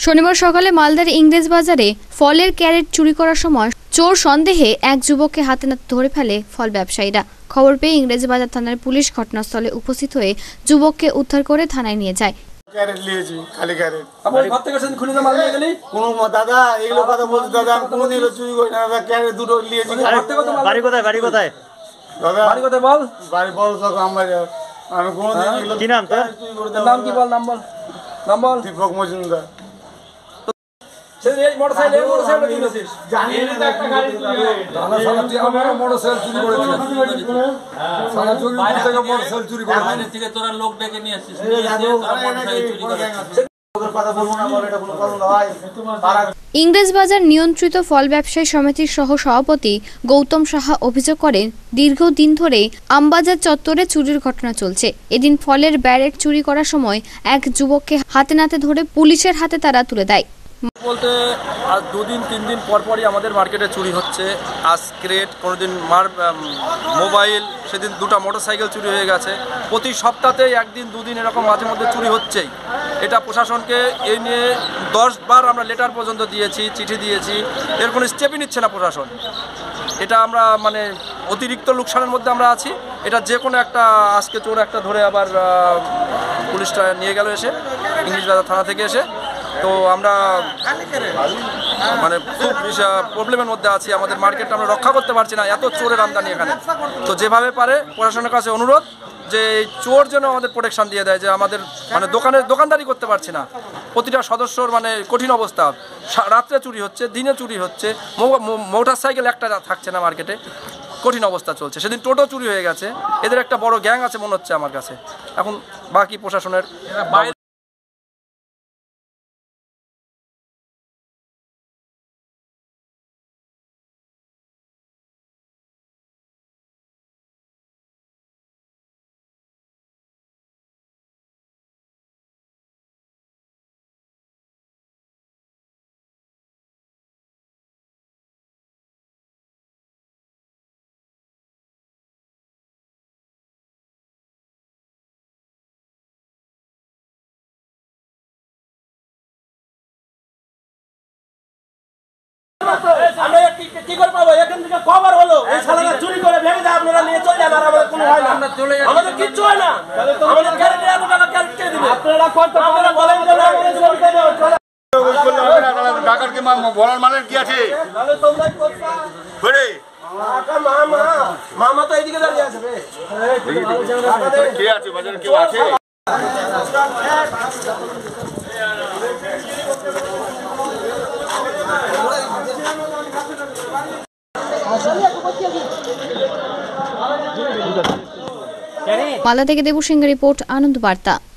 শনিবার সকালে মালদার ইংরেজ বাজারে ফলের ক্যারেট চুরি করার সময় চোর সন্দেহে এক যুবককে হাতে নাতে ধরে ফেলে ফল ব্যবসায়ীরা। খবর পেয়ে ইংরেজ বাজার থানার পুলিশ ঘটনাস্থলে উপস্থিত হয়ে যুবককে উদ্ধার করে থানায় নিয়ে যায়। ক্যারেট নিয়েছি, খালি ক্যারেট। আমার ঘর থেকে সেদিন খুলে মাল নিয়ে গেলি? কোনো দাদা এগুলো কথা বলছি দাদা, আমি কোনোদিন চুরি করি না দাদা। ক্যারেট দুটো নিয়েছি। বাড়ি কোথায়? বাড়ি কোথায় দাদা? বাড়ি কোথায় বল? বাড়ি বড় সব আমার। আমি কোনোদিন এগুলো কি নাম তোর? নাম কি বল? নাম বল। নাম বল। দীপক মজুমদার। এই মোটরসাইকেল কিনেছিস? জানি না একটা গাড়ি চুরি হয়ে গেছে। দাদা সারা তুই আমার মোটরসাইকেল চুরি করেছিস। সারা চুরি থেকে মোটরসাইকেল চুরি করেছিস। বাইরে থেকে তোরা লোক ডেকে নিয়ে আসছিস। নিয়ে এসে তোরা মোটরসাইকেল চুরি করেছিস। ইংরেজ বাজার নিয়ন্ত্রিত ফল ব্যবসায়ী সমিতির সহ সভাপতি গৌতম সাহা অভিযোগ করেন, দীর্ঘদিন ধরে আমবাজার চত্বরে চুরির ঘটনা চলছে। এদিন ফলের ব্যারেট চুরি করার সময় এক যুবককে হাতে নাতে ধরে পুলিশের হাতে তারা তুলে দেয়। বলতে আজ 2-3 দিন পরপরই আমাদের মার্কেটে চুরি হচ্ছে। আজ ক্রেট, কোনোদিন মোবাইল, সেদিন 2টা মোটরসাইকেল চুরি হয়ে গেছে। প্রতি সপ্তাহে 1-2 দিন এরকম মাঝে মধ্যে চুরি হচ্ছেই। এটা প্রশাসনকে এই নিয়ে 10 বার আমরা লেটার পর্যন্ত দিয়েছি, চিঠি দিয়েছি, এর কোনো স্টেপই নিচ্ছে না প্রশাসন। এটা আমরা অতিরিক্ত লোকসানের মধ্যে আমরা আছি। এটা যে কোনো একটা আজকে চোর একটা ধরে আবার পুলিশটা নিয়ে গেল এসে, ইংরেজ বাজার থানা থেকে এসে। তো আমরা খুব প্রবলেমের মধ্যে আছি। আমাদের মার্কেটটা আমরা রক্ষা করতে পারছি না, এত চোরের আমদানি এখানে। তো যেভাবে পারে প্রশাসনের কাছে অনুরোধ যে এই চোর যেন আমাদের প্রোটেকশন দিয়ে দেয়, যে আমাদের দোকানদারি করতে পারছি না। প্রতিটা সদস্যর কঠিন অবস্থা। রাত্রে চুরি হচ্ছে, দিনে চুরি হচ্ছে, মোটরসাইকেল একটা থাকছে না মার্কেটে। কঠিন অবস্থা চলছে। সেদিন টোটো চুরি হয়ে গেছে। এদের একটা বড় গ্যাং আছে মনে হচ্ছে আমার কাছে। এখন বাকি প্রশাসনের আমরা কি করে পাবো? এখান থেকে কবার হলো এই শালারা চুরি করে ভেঙে যায়, আপনারা নিয়ে চলে যান, আর আমাদের কোনো হয় না, আমাদের কিচ্ছু হয় না। আমাদের ক্যারেট এত টাকা ক্যারেট কে দিবে? আপনারা কত আপনারা বলেন যে আমাদের চলে যাবে, টাকার কি বলার মানে কি আছে? তাহলে তোমরা করতে ঘুরে মামা তো এইদিকে দাঁড়িয়ে আছে। কে আছে বাজারে? কেউ আছে? মালদা থেকে দেবু সিংহ রিপোর্ট, আনন্দ বার্তা।